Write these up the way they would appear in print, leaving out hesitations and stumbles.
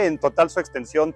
tiene en total su extensión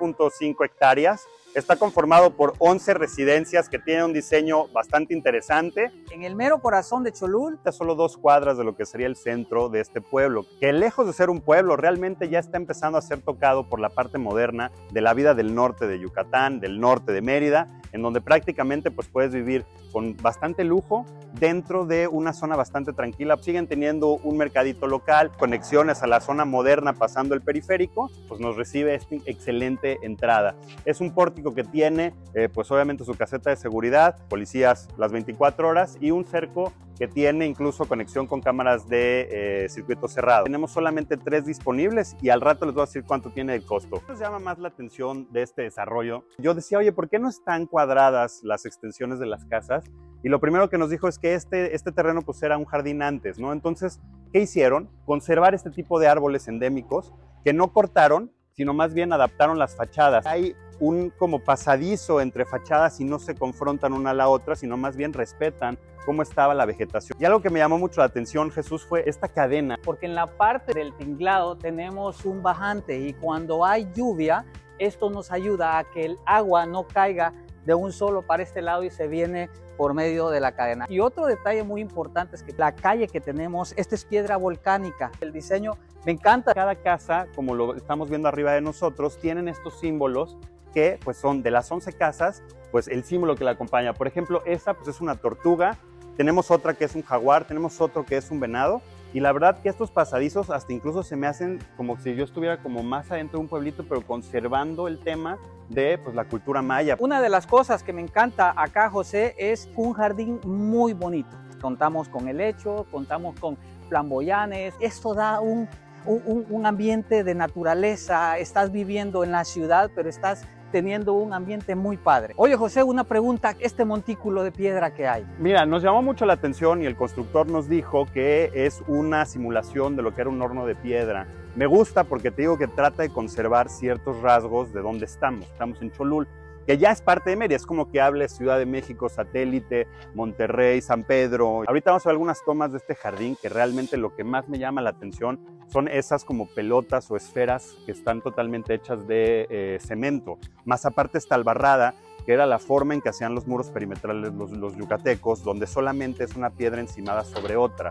3.5 hectáreas. Está conformado por 11 residencias que tienen un diseño bastante interesante. En el mero corazón de Cholul. A solo 2 cuadras de lo que sería el centro de este pueblo, que lejos de ser un pueblo, realmente ya está empezando a ser tocado por la parte moderna de la vida del norte de Yucatán, del norte de Mérida, en donde prácticamente pues puedes vivir con bastante lujo dentro de una zona bastante tranquila. Siguen teniendo un mercadito local, conexiones a la zona moderna pasando el periférico, pues nos recibe esta excelente entrada. Es un pórtico que tiene pues obviamente su caseta de seguridad, policías las 24 horas y un cerco que tiene incluso conexión con cámaras de circuito cerrado. Tenemos solamente 3 disponibles y al rato les voy a decir cuánto tiene el costo. Nos llama más la atención de este desarrollo. Yo decía, oye, ¿por qué no están cuadradas las extensiones de las casas? Y lo primero que nos dijo es que este terreno pues era un jardín antes, ¿no? Entonces, ¿qué hicieron? Conservar este tipo de árboles endémicos que no cortaron, sino más bien adaptaron las fachadas. Hay un como pasadizo entre fachadas y no se confrontan una a la otra, sino más bien respetan cómo estaba la vegetación. Y algo que me llamó mucho la atención, Jesús, fue esta cadena. Porque en la parte del tinglado tenemos un bajante y cuando hay lluvia, esto nos ayuda a que el agua no caiga de un solo para este lado y se viene por medio de la cadena. Y otro detalle muy importante es que la calle que tenemos, esta es piedra volcánica. El diseño me encanta. Cada casa, como lo estamos viendo arriba de nosotros, tienen estos símbolos que pues son de las 11 casas, pues el símbolo que la acompaña. Por ejemplo, esta pues es una tortuga, tenemos otra que es un jaguar, tenemos otro que es un venado. Y la verdad que estos pasadizos hasta incluso se me hacen como si yo estuviera como más adentro de un pueblito, pero conservando el tema de pues, la cultura maya. Una de las cosas que me encanta acá, José, es un jardín muy bonito. Contamos con helecho, contamos con flamboyanes. Esto da un ambiente de naturaleza. Estás viviendo en la ciudad, pero estás teniendo un ambiente muy padre. Oye, José, una pregunta, este montículo de piedra que hay. Mira, nos llamó mucho la atención y el constructor nos dijo que es una simulación de lo que era un horno de piedra. Me gusta porque te digo que trata de conservar ciertos rasgos de dónde estamos. Estamos en Cholul, que ya es parte de Mérida, es como que hables Ciudad de México, Satélite, Monterrey, San Pedro. Ahorita vamos a ver algunas tomas de este jardín que realmente lo que más me llama la atención son esas como pelotas o esferas que están totalmente hechas de cemento. Más aparte está albarrada, que era la forma en que hacían los muros perimetrales los yucatecos, donde solamente es una piedra encimada sobre otra.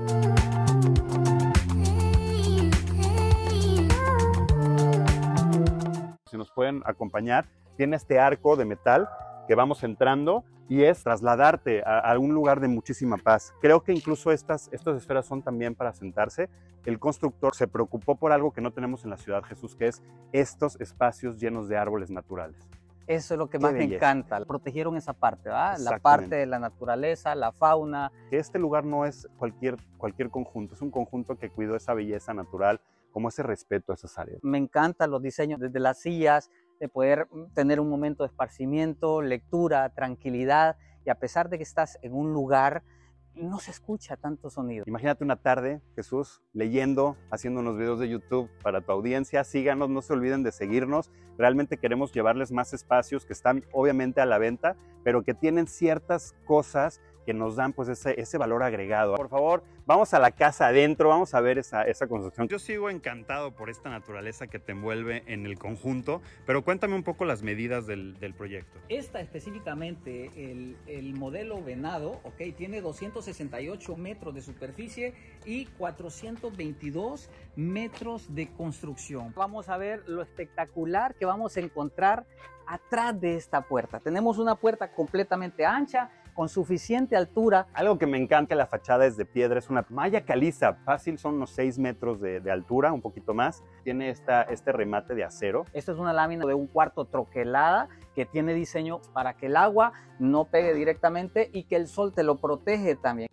Si nos pueden acompañar, tiene este arco de metal que vamos entrando y es trasladarte a un lugar de muchísima paz. Creo que incluso estas esferas son también para sentarse. El constructor se preocupó por algo que no tenemos en la ciudad, Jesús, que es estos espacios llenos de árboles naturales. Eso es lo que más me encanta. Protegieron esa parte, ¿verdad? La parte de la naturaleza, la fauna. Que este lugar no es cualquier conjunto, es un conjunto que cuidó esa belleza natural, como ese respeto a esas áreas. Me encantan los diseños, desde las sillas, de poder tener un momento de esparcimiento, lectura, tranquilidad, y a pesar de que estás en un lugar, no se escucha tanto sonido. Imagínate una tarde, Jesús, leyendo, haciendo unos videos de YouTube para tu audiencia. Síganos, no se olviden de seguirnos. Realmente queremos llevarles más espacios que están obviamente a la venta, pero que tienen ciertas cosas que nos dan pues ese valor agregado. Por favor, vamos a la casa adentro, vamos a ver esa construcción. Yo sigo encantado por esta naturaleza que te envuelve en el conjunto, pero cuéntame un poco las medidas del proyecto. Esta específicamente, el modelo Venado, tiene 268 metros de superficie y 422 metros de construcción. Vamos a ver lo espectacular que vamos a encontrar atrás de esta puerta. Tenemos una puerta completamente ancha, con suficiente altura. Algo que me encanta, la fachada es de piedra, es una malla caliza, fácil son unos 6 metros de altura, un poquito más. Tiene este remate de acero. Esta es una lámina de 1/4 troquelada que tiene diseño para que el agua no pegue directamente y que el sol te lo protege también.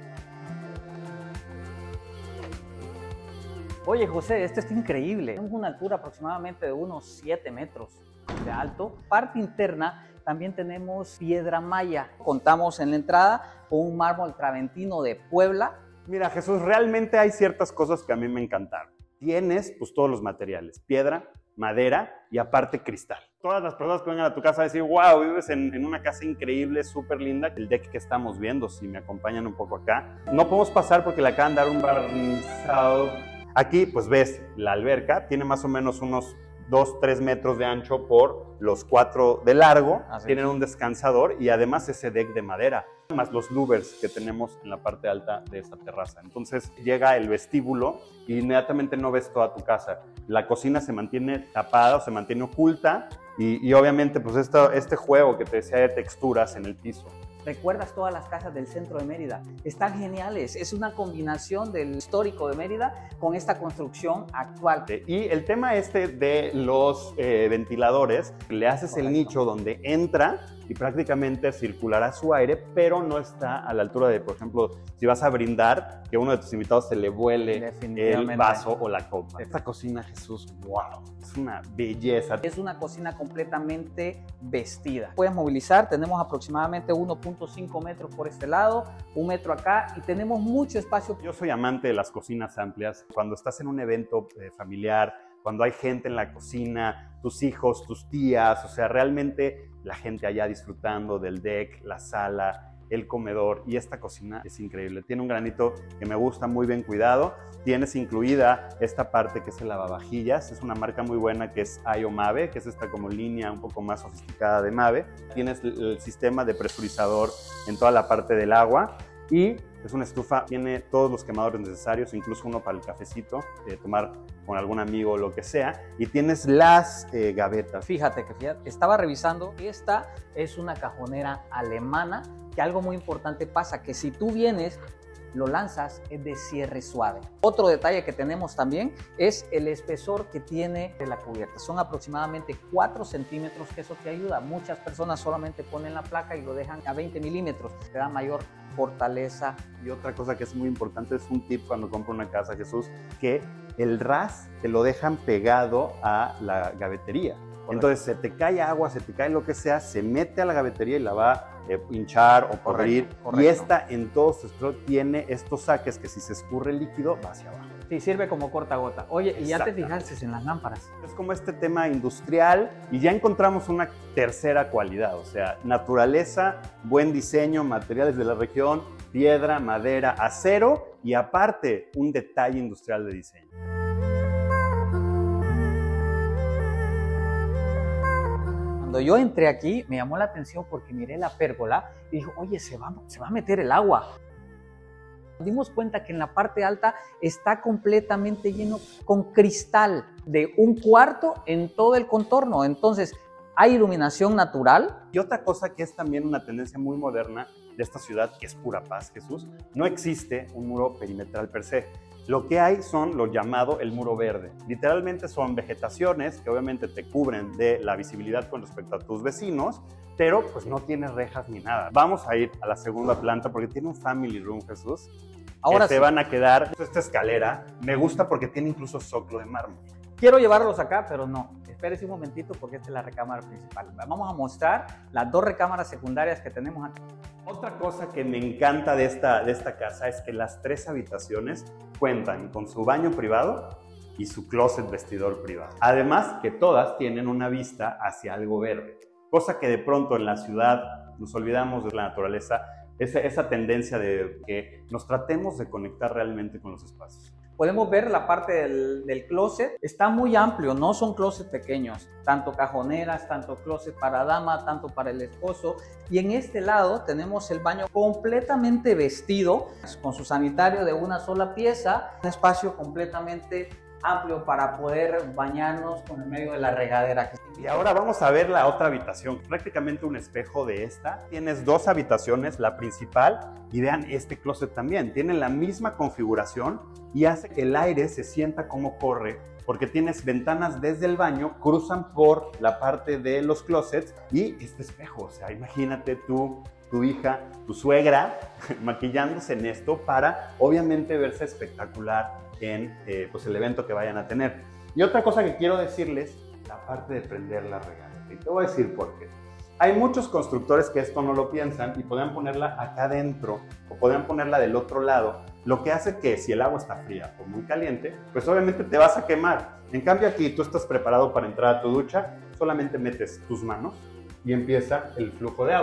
Oye, José, esto está increíble. Tenemos una altura aproximadamente de unos 7 metros de alto. Parte interna también tenemos piedra maya. Contamos en la entrada con un mármol traventino de Puebla. Mira, Jesús, realmente hay ciertas cosas que a mí me encantaron. Tienes pues todos los materiales, piedra, madera y aparte cristal. Todas las personas que vengan a tu casa a decir, wow, vives en una casa increíble, súper linda. El deck que estamos viendo, si me acompañan un poco acá, no podemos pasar porque le acaban de dar un barnizado. Aquí pues ves la alberca, tiene más o menos unos 2-3 metros de ancho por los 4 de largo. Tienen un descansador y además ese deck de madera, más los louvers que tenemos en la parte alta de esta terraza. Entonces llega el vestíbulo y inmediatamente no ves toda tu casa. La cocina se mantiene tapada o se mantiene oculta y obviamente pues este juego que te decía de texturas en el piso. ¿Recuerdas todas las casas del centro de Mérida? Están geniales. Es una combinación del histórico de Mérida con esta construcción actual. Y el tema de los ventiladores, le haces el nicho donde entra y prácticamente circulará su aire, pero no está a la altura de, por ejemplo, si vas a brindar, que uno de tus invitados se le vuele el vaso o la copa. Esta cocina, Jesús, wow, es una belleza. Es una cocina completamente vestida. Puedes movilizar, tenemos aproximadamente 1.5 metros por este lado, 1 metro acá y tenemos mucho espacio. Yo soy amante de las cocinas amplias. Cuando estás en un evento familiar, cuando hay gente en la cocina, tus hijos, tus tías, o sea, realmente la gente allá disfrutando del deck, la sala, el comedor, y esta cocina es increíble. Tiene un granito que me gusta, muy bien cuidado. Tienes incluida esta parte que es el lavavajillas. Es una marca muy buena que es IO Mave, que es esta como línea un poco más sofisticada de Mave. Tienes el sistema de presurizador en toda la parte del agua y es una estufa, tiene todos los quemadores necesarios, incluso uno para el cafecito, tomar con algún amigo o lo que sea, y tienes las gavetas. Fíjate, estaba revisando, esta es una cajonera alemana, que algo muy importante pasa, que si tú vienes, lo lanzas, es de cierre suave. Otro detalle que tenemos también es el espesor que tiene la cubierta. Son aproximadamente 4 centímetros, que eso te ayuda. Muchas personas solamente ponen la placa y lo dejan a 20 milímetros. Te da mayor fortaleza. Y otra cosa que es muy importante, es un tip cuando compro una casa, Jesús, que el ras te lo dejan pegado a la gavetería. Correcto. Entonces se te cae agua, se te cae lo que sea, se mete a la gavetería y la va a hinchar o correr. Y esta en todo su estilo tiene estos saques que si se escurre el líquido va hacia abajo. Sí, sirve como cortagota. Oye, y ya te fijaste en las lámparas. Es como este tema industrial y ya encontramos una tercera cualidad, o sea, naturaleza, buen diseño, materiales de la región, piedra, madera, acero y aparte un detalle industrial de diseño. Cuando yo entré aquí, me llamó la atención porque miré la pérgola y dije, oye, se va a meter el agua. Nos dimos cuenta que en la parte alta está completamente lleno con cristal de 1/4 en todo el contorno. Entonces, hay iluminación natural. Y otra cosa que es también una tendencia muy moderna de esta ciudad, que es pura paz, Jesús, no existe un muro perimetral per se. Lo que hay son lo llamado el muro verde. Literalmente son vegetaciones que obviamente te cubren de la visibilidad con respecto a tus vecinos, pero pues no tiene rejas ni nada. Vamos a ir a la segunda planta porque tiene un family room, Jesús. Ahora te van a quedar. Esta escalera me gusta porque tiene incluso zócalo de mármol. Quiero llevarlos acá, pero no. Espérese un momentito porque esta es la recámara principal. Vamos a mostrar las 2 recámaras secundarias que tenemos aquí. Otra cosa que me encanta de esta casa es que las 3 habitaciones cuentan con su baño privado y su closet vestidor privado. Además que todas tienen una vista hacia algo verde, cosa que de pronto en la ciudad nos olvidamos de la naturaleza, esa tendencia de que nos tratemos de conectar realmente con los espacios. Podemos ver la parte del closet, está muy amplio, no son closets pequeños, tanto cajoneras, tanto closet para dama, tanto para el esposo. Y en este lado tenemos el baño completamente vestido, con su sanitario de una sola pieza, un espacio completamente amplio para poder bañarnos con el medio de la regadera. Y ahora vamos a ver la otra habitación, prácticamente un espejo de esta. Tienes 2 habitaciones, la principal, y vean este closet también, tiene la misma configuración y hace que el aire se sienta como corre, porque tienes ventanas desde el baño, cruzan por la parte de los closets y este espejo, o sea, imagínate tú, tu hija, tu suegra maquillándose en esto para obviamente verse espectacular en pues el evento que vayan a tener. Y otra cosa que quiero decirles, la parte de prender la regadera. Y te voy a decir por qué. Hay muchos constructores que esto no lo piensan y podrían ponerla acá adentro o podrían ponerla del otro lado, lo que hace que si el agua está fría o muy caliente, pues obviamente te vas a quemar. En cambio aquí tú estás preparado para entrar a tu ducha, solamente metes tus manos y empieza el flujo de agua.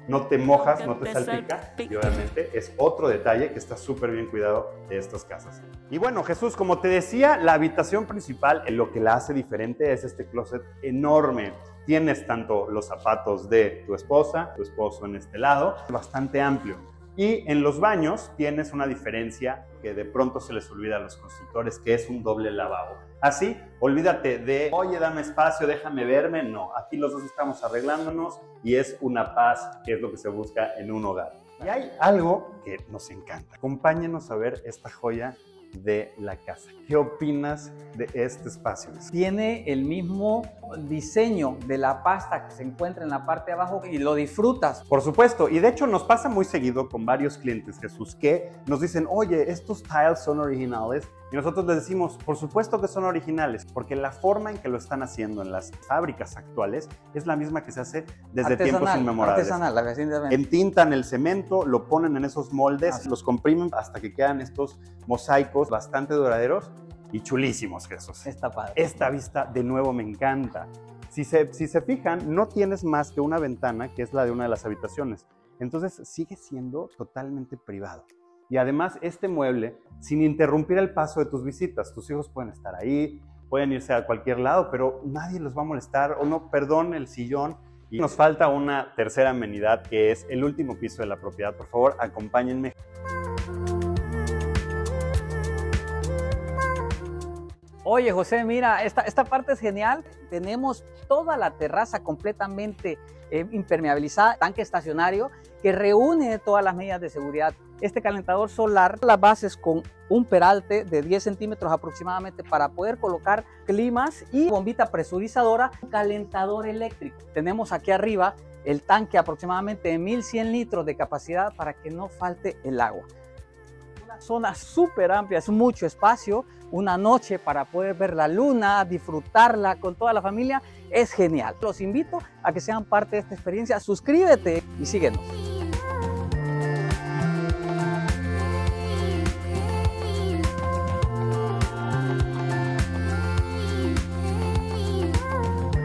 no te mojas, no te salpica, y obviamente es otro detalle que está súper bien cuidado de estas casas. Y bueno, Jesús, como te decía, la habitación principal, lo que la hace diferente es este closet enorme. Tienes tanto los zapatos de tu esposa, tu esposo en este lado, bastante amplio. Y en los baños tienes una diferencia que de pronto se les olvida a los constructores, que es un doble lavabo. Así, olvídate de, oye, dame espacio, déjame verme. No, aquí los dos estamos arreglándonos y es una paz, que es lo que se busca en un hogar. Y hay algo que nos encanta. Acompáñenos a ver esta joya de la casa. ¿Qué opinas de este espacio? Tiene el mismo diseño de la pasta que se encuentra en la parte de abajo y lo disfrutas. Por supuesto, y de hecho nos pasa muy seguido con varios clientes, Jesús, que nos dicen, oye, estos tiles son originales, y nosotros les decimos, por supuesto que son originales, porque la forma en que lo están haciendo en las fábricas actuales es la misma que se hace desde tiempos inmemorables. Artesanal, entintan el cemento, lo ponen en esos moldes, los comprimen hasta que quedan estos mosaicos bastante duraderos y chulísimos, Jesús. Está padre. Esta vista de nuevo me encanta. Si se fijan, no tienes más que una ventana, que es la de una de las habitaciones. Entonces sigue siendo totalmente privado. Y además este mueble, sin interrumpir el paso de tus visitas, tus hijos pueden estar ahí, pueden irse a cualquier lado, pero nadie los va a molestar, o no, perdón, el sillón. Y nos falta una tercera amenidad, que es el último piso de la propiedad. Por favor, acompáñenme. Oye, José, mira, esta parte es genial. Tenemos toda la terraza completamente impermeabilizada, tanque estacionario que reúne todas las medidas de seguridad. Este calentador solar, las bases con un peralte de 10 centímetros aproximadamente para poder colocar climas y bombita presurizadora, calentador eléctrico. Tenemos aquí arriba el tanque aproximadamente de 1100 litros de capacidad para que no falte el agua. Una zona súper amplia, es mucho espacio, una noche para poder ver la luna, disfrutarla con toda la familia, es genial. Los invito a que sean parte de esta experiencia, suscríbete y síguenos.